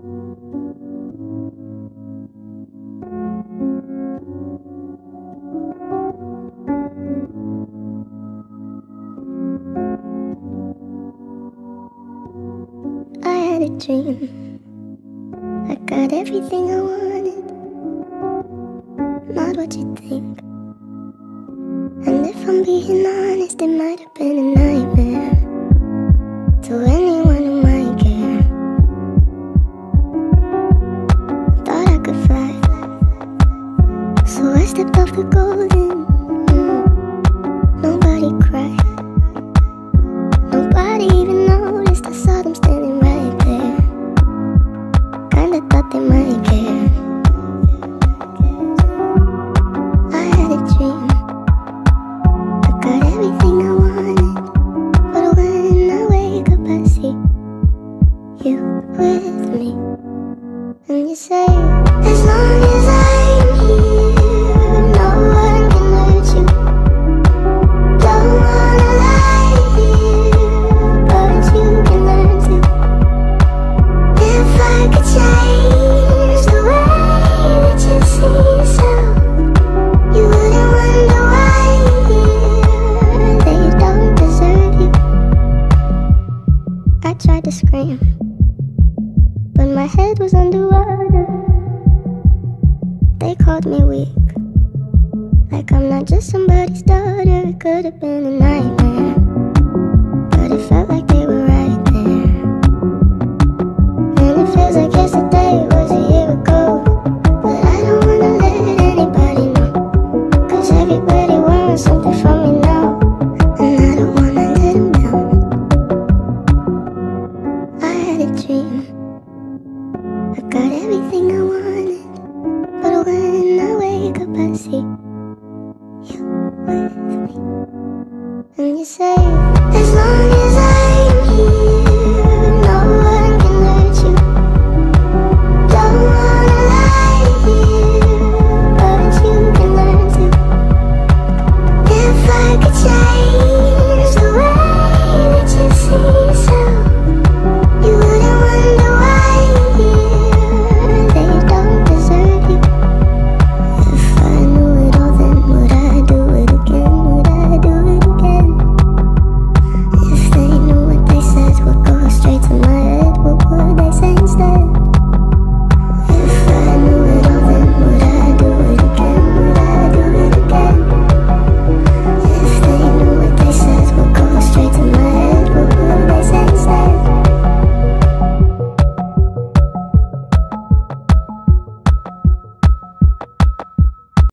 I had a dream, I got everything I wanted, not what you think. And if I'm being honest, it might have been a nightmare to anyone who might care. Thought I could fly, so I stepped off the golden. Nobody cried, nobody even noticed. I saw them standing right there, kinda thought they might care. I had a dream, I got everything I wanted, but when I wake up I see you with me. And you say, as long as I'm here, no one can hurt you. Don't wanna lie here, but you can learn to. If I could change the way that you see yourself, you wouldn't wonder why they don't deserve you. I tried to scream, but my head was underwater. They called me weak, like I'm not just somebody's daughter. It could have been a nightmare, but it felt like they were right there. And it feels like yesterday was a year ago, but I don't wanna let anybody know, 'cause everybody wants something from me now, and I don't wanna let them down. I had a dream, I got everything I wanted, but when I wake up I see